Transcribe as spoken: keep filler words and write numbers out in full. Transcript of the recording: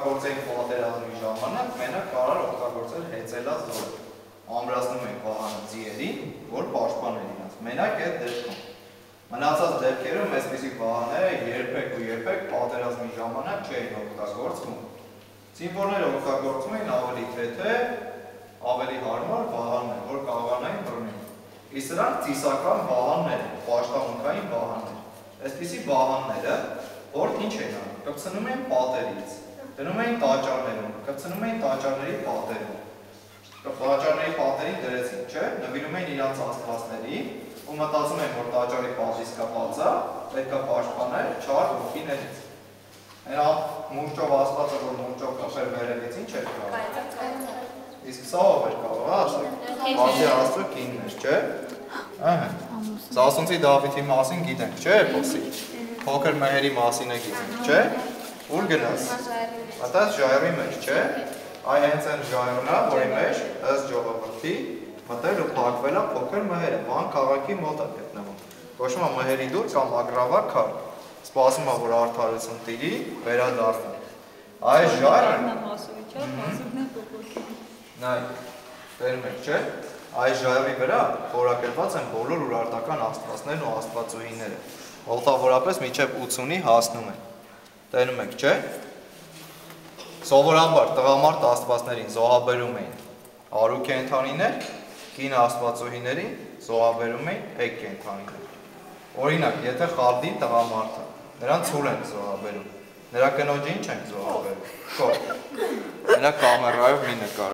օգտագործեինք պատերազմի ժամանակ, մենակ կարող օգտագործել հեծելած զորը։ Ամրացնում ենք վահանը ձիերին, որ պաշտպաներ իրենց։ Մենակ այդ դեպքում։ Մնացած դեպքերում այսպիսի վահանները երբեք ու երբեք պատերազմի ժամանակ չէին օգտագործվում։ Զինվորները օգտագործում էին ավելի թեթե, ավելի հարմար վահաններ, որ կարողանային բռնել։ Իսկ սրանք ծիսական վահաններ են, պաշտամունքային վահաններ։ Այսպիսի վահանները, որ ինչ են անում, կպցնում էին պատերից, դնում էին տաճարներում, կպցնում էին տաճարների պատերում։ Տաճարների պատերին դրեցին, չէ՞, նվիրում էին իրանց աստվածներին ու մտածում են, որ տաճարի պատից կապած է, պետք է պաշտպանել չար ոգիներից։ Այն մուրճով աստվածը, որ մուրճով կապեր վերևից, ինչ էր կարող։ Իսկ սա ով էր կարող, ասեք։ Բացի Աստծո կինն էր, չէ՞։ Ահա։ Սասունցի Դավիթի մասին գիտենք, չէ՞, էպոսի։ Փոքր մհերի մասին է գիտենք, չէ՞։ Ուր գնաց։ Այդպես ժայռի մեջ, չէ՞։ Այ հենց այն ժայռն է, որի մեջ ըստ ժողովրդի մտել ու փակվել է փոքր մհերը, Վան քաղաքի մոտ է գտնվում։ Կոչվում է մհերի դուռ կամ ագրավար քար։ Սպասում է, որ արդարություն տիրի, վերադառնա։ Այս ժայռը Նայ, վերում եք, չէ՞։ Այս ժայռի վրա խորագրված են բոլոր ուրարտական աստվածներն ու աստվածուհիները, մոտավորապես մինչև ութունի հասնում են։ Տենում եք, չէ՞։ Սովորաբար տղամարդ աստվածներին զոհաբերում էին արու կենդանիներ, կին աստվածուհիներին զոհաբերում էին էգ կենդանիներ։ Օրինակ, եթե խարդի տղամարդը, նրան ցուլ են զոհաբերում, նրա կնոջը ինչ են զոհաբերում։ Նրա կամերայով մի նկար